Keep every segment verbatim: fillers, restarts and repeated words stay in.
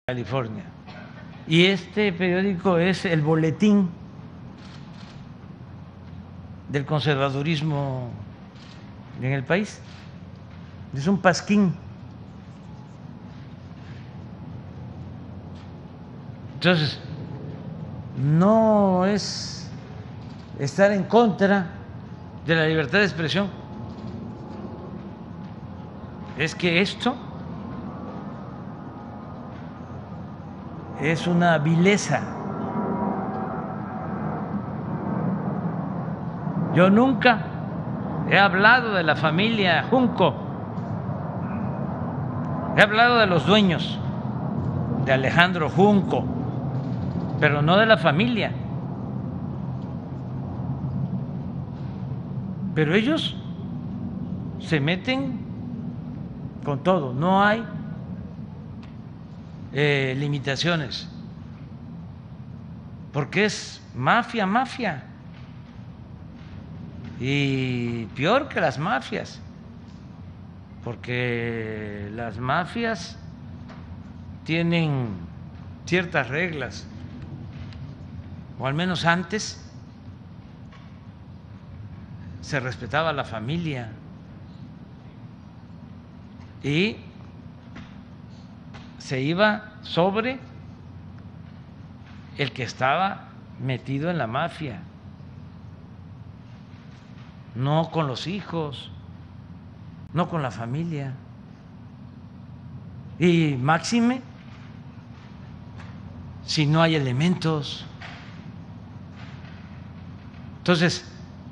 California. Y este periódico es el boletín del conservadurismo en el país. Es un pasquín. Entonces, no es estar en contra de la libertad de expresión, es que esto es una vileza. Yo nunca he hablado de la familia Junco, he hablado de los dueños, de Alejandro Junco, pero no de la familia. Pero ellos se meten con todo, no hay eh, limitaciones, porque es mafia, mafia, y peor que las mafias, porque las mafias tienen ciertas reglas, o al menos antes se respetaba la familia y se iba sobre el que estaba metido en la mafia, no con los hijos, no con la familia. Y máxime si no hay elementos. Entonces,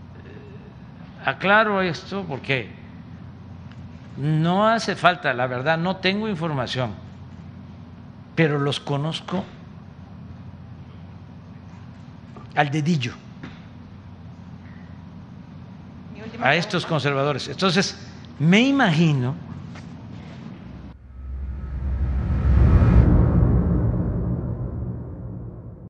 aclaro esto porque no hace falta, la verdad, no tengo información, pero los conozco al dedillo a estos conservadores. Entonces, me imagino